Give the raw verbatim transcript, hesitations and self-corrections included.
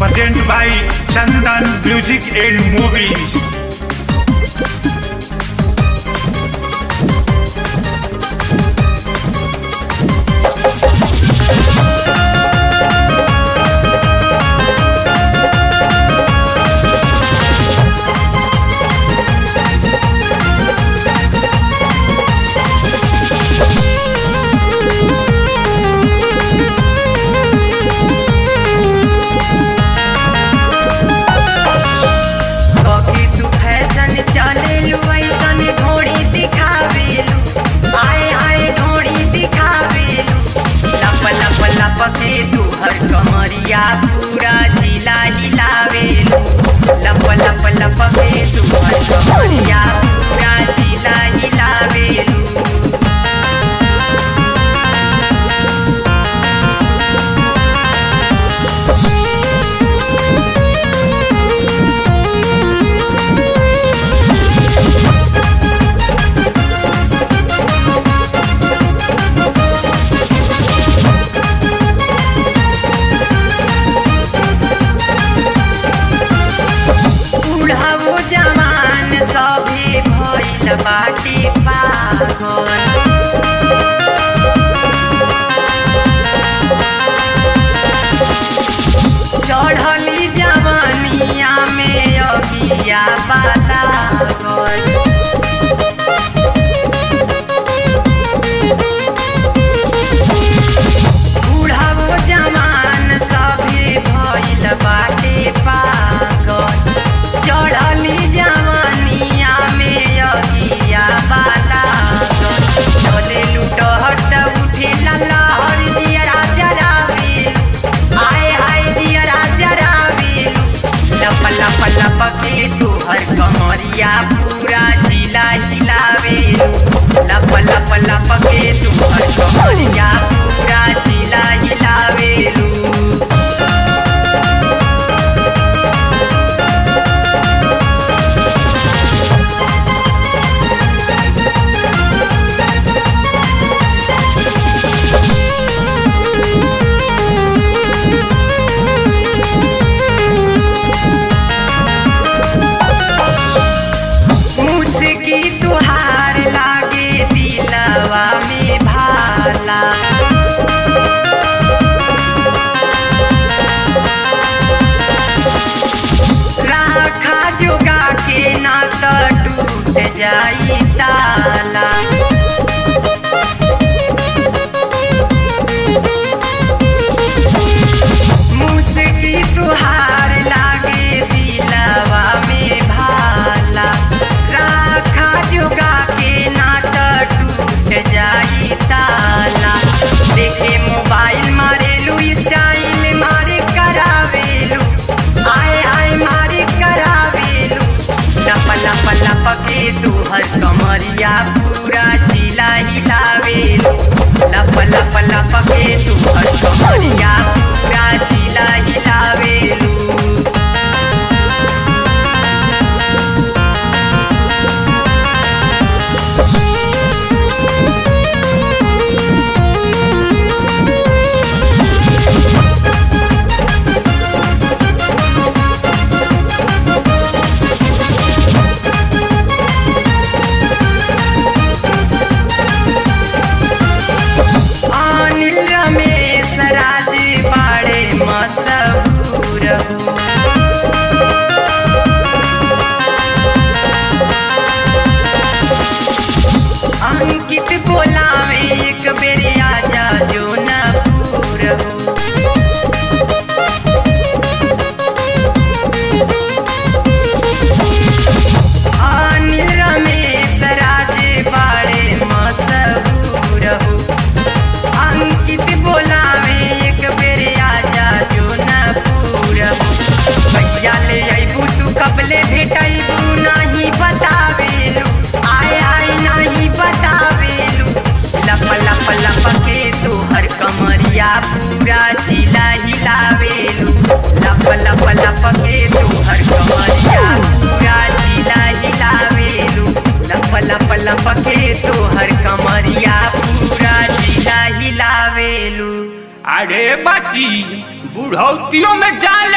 present by Chandan Music and Movies. कमरिया पूरा जिला हिलावेलू, लप लप लप के तुहर कमरिया पूरा जिला हिलावेलू। बाटी पागल चढ़ली जवानिया में अगिया बालागल। बूढ़ावो जवान सभी भइल बाटे पागल, चढ़ली जवानिया में अगिया बालागल। चले लुटहट उठेला लहर दियरा जरावेलू, आए हाय दियरा जरावेलू। लप लप लप के तोहर कमरिया पूरा जिला हिलावेलू, लप लप लप के तोहर कमरिया पूरा जिला हिलावेलू। तुहार लागे दिलवा में भाला, राखा जोगा के ना तो टूट जाई ताला। मुस्की तुहार लागे दिलवा में भाला, राखा जोगा के ना तो टूट जाई ताला। देखे मोबाइल मारेलू स्टाइल मारे करावेलू, आए आए मारे करावेलू। लप लप लप के तोहर कमरिया पूरा जिला हिलावेलू, लप लप लप के तोहर कमरिया पूरा जिला हिलावेलू। अनिल रमेश राज बड़े मशहूर हो, अंकित बोलावे एक बेर आजा जो न पूर हो। अनिल रमेश राज बड़े मशहूर हो, अंकित बोलावे एक बेर आजा जो न पूर हो। भैया ले अबू तू कबले भेटबू नहीं बतावेलू, आए आए नहीं बतावेलू। लप लप लप के तोहर कमरिया पूरा जिला हिलावेलू, लप लप लप के तोहर कमरिया पूरा जिला हिलावेलू, लप लप लप के तोहर कमरिया पूरा जिला हिलावेलू। अरे बाची बुढ़ौतियों में जाल